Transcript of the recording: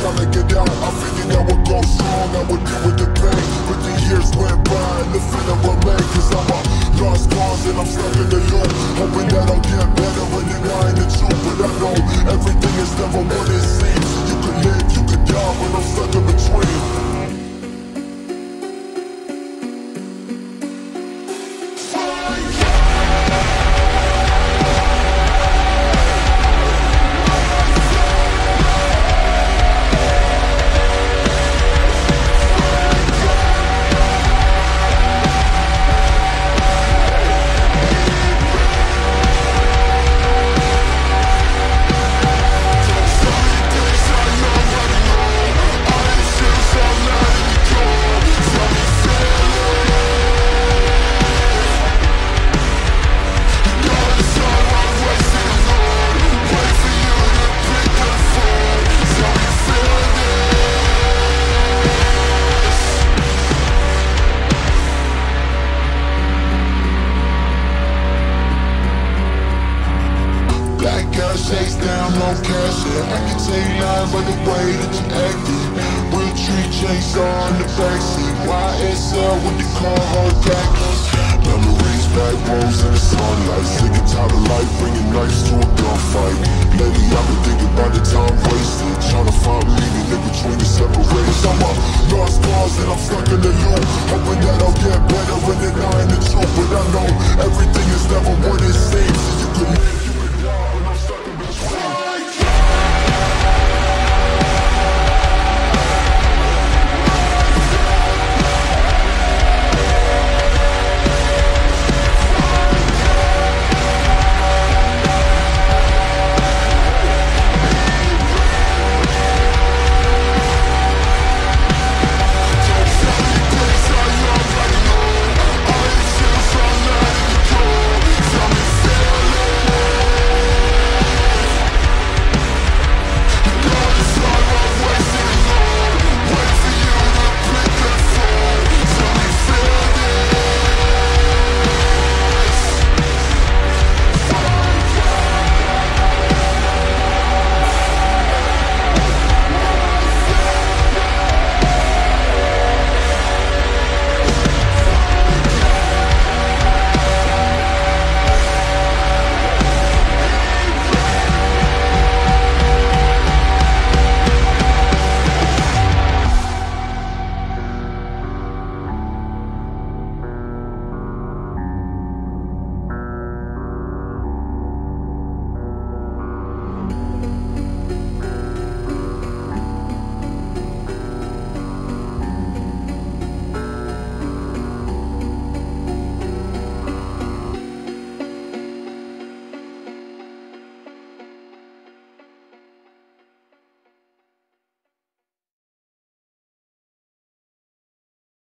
tryna get out. I figured out what goes wrong, I would deal with the pain. But the years went by and the feeling remained. Cause I'm a lost cause and I'm stuck in the loop, hoping that I'll get better when they find the truth. But I know everything is never what it seems. You could live, you could die, but I'm stuck in between. Chase down, no cash, yeah. I can tell you lies by the way that you acted. Real tree chaser on the backseat. YSL with the car hard khakis. Memories, back roads in the sunlight. Sick and tired of life, bringing knives to a gunfight. Lately I've been thinking about the time wasted.